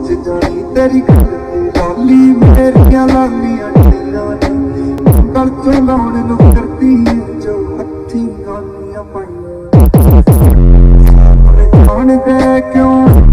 much जानी तेरी गल ते लाली मेरिया लालियां ढेरां ने गल चों लाउण नूं करदी जो हत्थी गालियां पाईयां जान दे क्यों